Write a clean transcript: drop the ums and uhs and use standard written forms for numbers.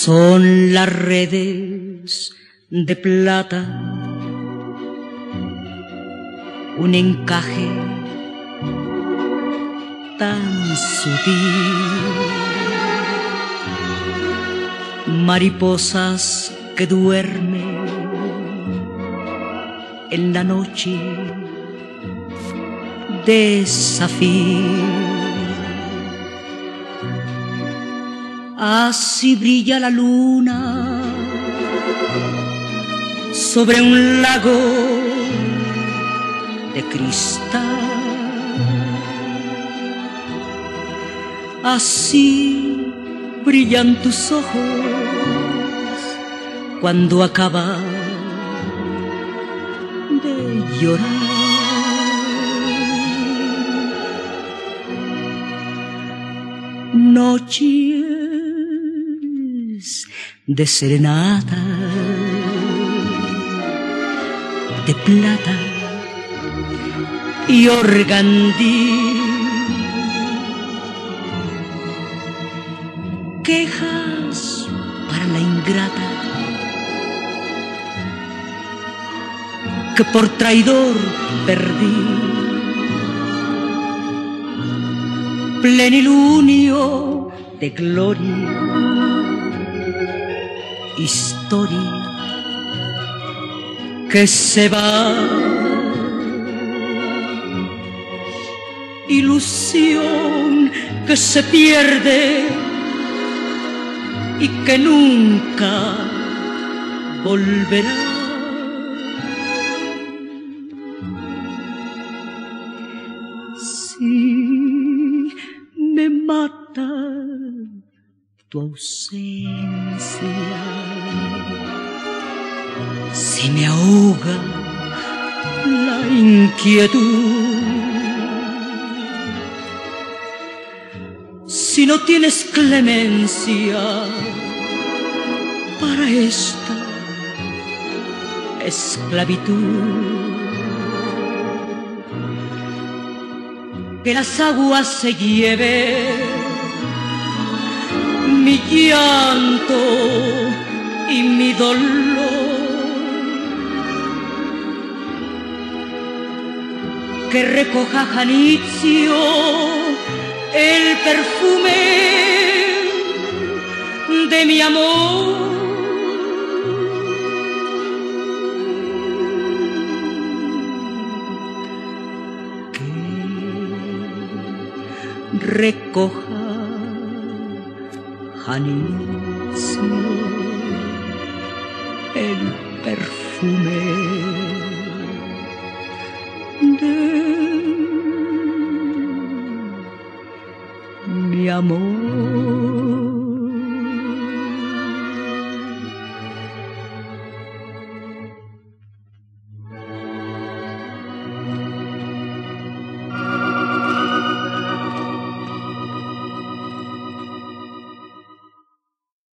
Son las redes de plata, un encaje tan sutil, mariposas que duermen en la noche de zafir. Así brilla la luna sobre un lago de cristal. Así brillan tus ojos cuando acabas de llorar. Noches de serenata, de plata y organdí, quejas para la ingrata que por traidor perdí, plenilunio de gloria, historia que se va, ilusión que se pierde y que nunca volverá. Si me mata tu ausencia, si me ahoga la inquietud, si no tienes clemencia para esta esclavitud, que las aguas se lleven mi llanto y mi dolor, que recoja Janitzio el perfume de mi amor. Que recoja Janitzio el perfume de mi amor.